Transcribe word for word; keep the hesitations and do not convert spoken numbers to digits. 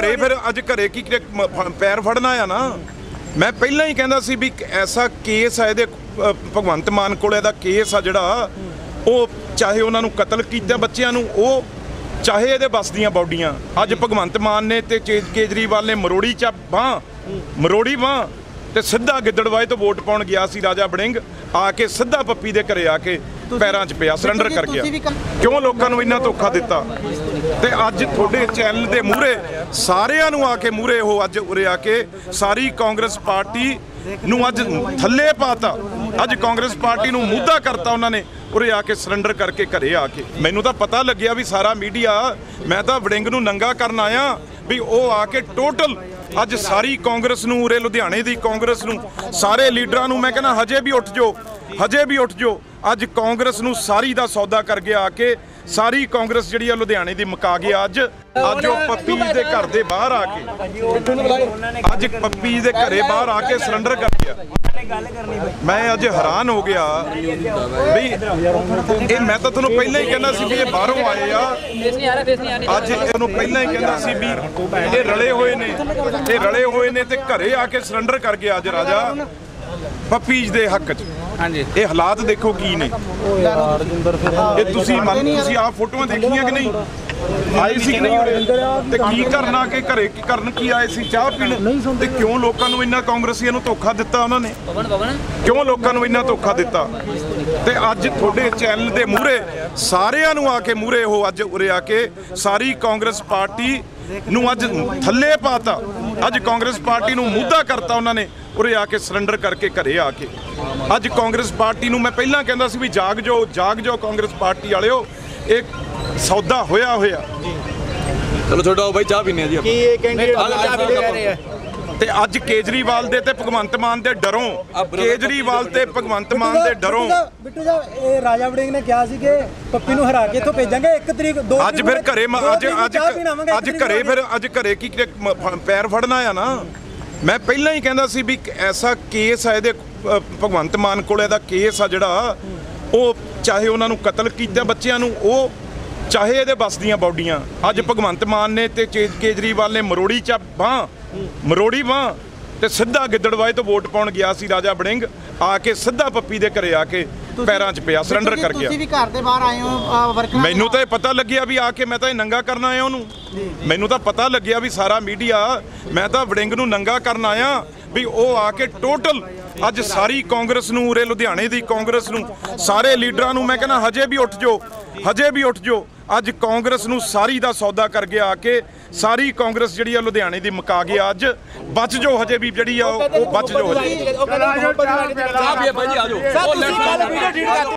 घरे फिर अज घरे की पैर फड़ना आ ना। मैं पहला ही कहता सी भी ऐसा केस है ये भगवंत मान को केस आ जिहड़ा वो चाहे उन्होंने कतल किया बच्चों वो चाहे ये बस दियाँ बॉडियाँ अज भगवंत मान ने ते केजरीवाल ने मरोड़ी च बांह मरोड़ी बांह ते सीधा गिद्दड़वाए तो वोट पाउण गया सी राजा वड़िंग आके सीधा पप्पी दे घरे आके पैरां च पिया सरैंडर कर गया। क्यों लोगों को इन्ना धोखा दिता ते अज थोड़े चैनल दे मूहरे सारिਆਂ ਨੂੰ आके मूहरे हो अज उरे आके सारी कांग्रेस पार्टी नूं अज थल्ले पाता अज कांग्रेस पार्टी नूं मुद्दा करता उन्होंने उरे आके सरैंडर करके घरे आके। मैनू तो पता लग्या भी सारा मीडिया मैं तो वड़िंग नूं नंगा करन आया भी वो आके टोटल अज सारी कांग्रेस नूं उरे लुधियाणे दी कांग्रेस नूं सारे लीडरां नूं मैं कहना हजे भी उठ जाओ हजे भी उठ जाओ अज कांग्रेस नूं सारी दा सौदा कर गया आके सारी कांग्रेस जिहड़ी आ लुधियाणे दी मुका गया अज अज वो पप्पी दे घर दे बाहर आके अज पप्पी दे घरे बाहर आके सरैंडर कर गया। मैं अज हैरान हो गया भी ये मैं तो तुहानूं पहलां ही कहना सी भी ये बाहरों आए आ अज इहनूं पहलां ही कहना सी भी ये रले होए ने ये रले होए ने ते घरे आके सरैंडर कर गया अज राजा पप्पीज दे हक च। ये हालात देखो की ने ये तुसी मन तुसी आ फोटोआं देखियां कि नहीं आए सी कि नहीं ते की करना के घरे की करन की आए सी चाह पीण ते क्यों लोकां नूं इन्ना कांग्रेसियां नूं धोखा दिता उन्होंने क्यों लोकां नूं इन्ना धोखा दिता ते अज थोड़े चैनल दे मूहरे सारिਆਂ ਨੂੰ आके मूहरे हो अज उरे आके सारी कांग्रेस पार्टी नूं अज थल्ले पाता अज कांग्रेस पार्टी नूं मुद्दा करता उन्होंने उरे आके सरैंडर करके घरे आके। अज कांग्रेस पार्टी नूं मैं पहलां कहंदा सी भी जाग जाओ जाग जाओ कांग्रेस पार्टी वालिओ एक सौदा होया होया। चलो छोड़ो भाई चाह पीने जी की ये कैंडिडेट चाह पी रहे हैं ते अज केजरीवाल दे ते भगवंत मान दे डरों केजरीवाल ते भगवंत मान दे डरों बिट्टू जा ए राजा वड़िंग ने कहा सी कि पप्पी नूं हरा के इत्थों भेजांगे एक तरीक दो अज फिर घरे अज अज अज घरे फिर अज घरे की पैर फड़ना आ ना। मैं पहला ही कहता सी भी ऐसा केस है ये भगवंत मान को केस आ जिहड़ा वो चाहे उन्होंने कतल किया बच्चों वो चाहे ये बस दियाँ बॉडियाँ अज भगवंत मान ने ते केजरीवाल ने मरोड़ी च बांह मरोड़ी बांह ते सीधा गिद्दड़वाए तो वोट पाउण गया सी राजा वड़िंग आके सीधा पप्पी दे घरे आके पैरां च पिया सरैंडर कर गया। मैनू तो पता लग्या भी आके मैं तो नंगा करन आया उन्होंने मैनू तो पता लग्या भी सारा मीडिया मैं तो वड़िंग नूं नंगा करन आया भी वो आके टोटल अज सारी कांग्रेस नूं उरे लुधियाणे दी कांग्रेस नूं सारे लीडरां नूं मैं कहना हजे भी उठ जाओ हजे भी उठ जाओ अज कांग्रेस नूं सारी दा सौदा कर गया आके सारी कांग्रेस जिहड़ी आ लुधियाणे दी मुका गया अज बच जाओ हजे भी जिहड़ी आ वो बच जाओ हजे।